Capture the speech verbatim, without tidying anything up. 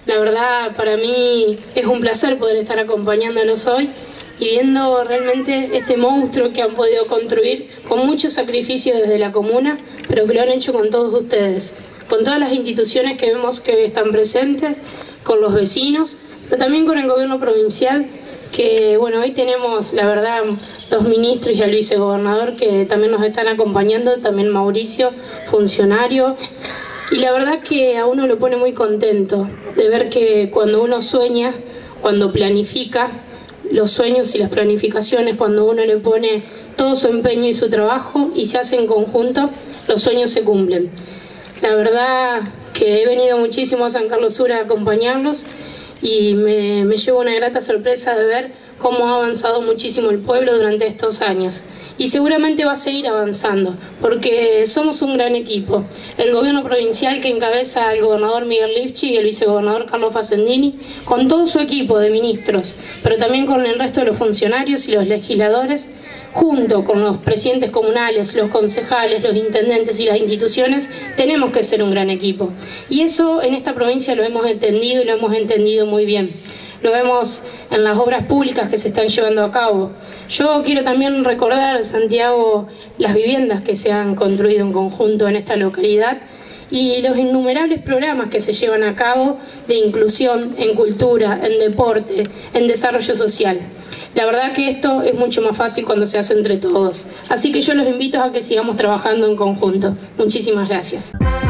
La verdad, para mí es un placer poder estar acompañándolos hoy y viendo realmente este monstruo que han podido construir con mucho sacrificio desde la comuna, pero que lo han hecho con todos ustedes, con todas las instituciones que vemos que están presentes, con los vecinos, pero también con el gobierno provincial, que bueno, hoy tenemos la verdad dos ministros y al vicegobernador que también nos están acompañando, también Mauricio, funcionario. Y la verdad que a uno lo pone muy contento de ver que cuando uno sueña, cuando planifica los sueños y las planificaciones, cuando uno le pone todo su empeño y su trabajo y se hace en conjunto, los sueños se cumplen. La verdad que he venido muchísimo a San Carlos Sur a acompañarlos y me, me llevo una grata sorpresa de ver cómo ha avanzado muchísimo el pueblo durante estos años. Y seguramente va a seguir avanzando, porque somos un gran equipo. El gobierno provincial que encabeza el gobernador Miguel Lifchi y el vicegobernador Carlos Facendini, con todo su equipo de ministros, pero también con el resto de los funcionarios y los legisladores, junto con los presidentes comunales, los concejales, los intendentes y las instituciones, tenemos que ser un gran equipo. Y eso en esta provincia lo hemos entendido y lo hemos entendido muy bien. Lo vemos en las obras públicas que se están llevando a cabo. Yo quiero también recordar, Santiago, las viviendas que se han construido en conjunto en esta localidad y los innumerables programas que se llevan a cabo de inclusión en cultura, en deporte, en desarrollo social. La verdad que esto es mucho más fácil cuando se hace entre todos. Así que yo los invito a que sigamos trabajando en conjunto. Muchísimas gracias.